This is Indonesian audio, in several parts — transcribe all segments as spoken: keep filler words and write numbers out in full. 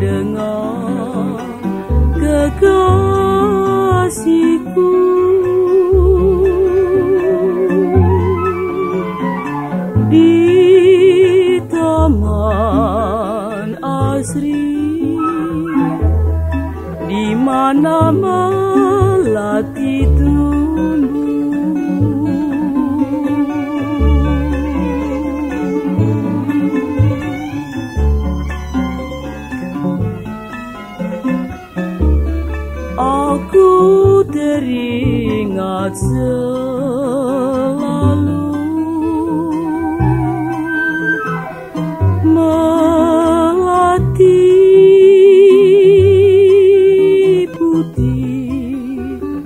dengan kekasihku. Di taman asri, di mana melati tumbuh, aku teringat selalu melati putih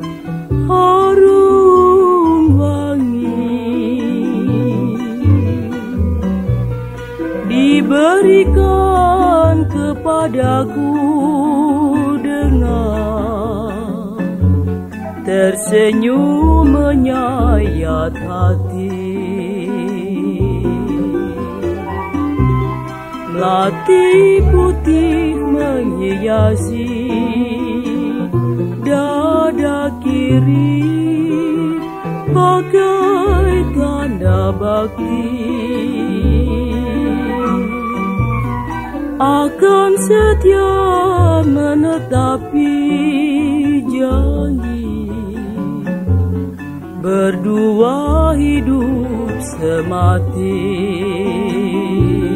harum wangi diberikan kepadaku dengan tersenyum menyayat hati. Melati putih menghiasi dada kiri bagai tanda bakti akan setia menetapi janji berdua hidup semati.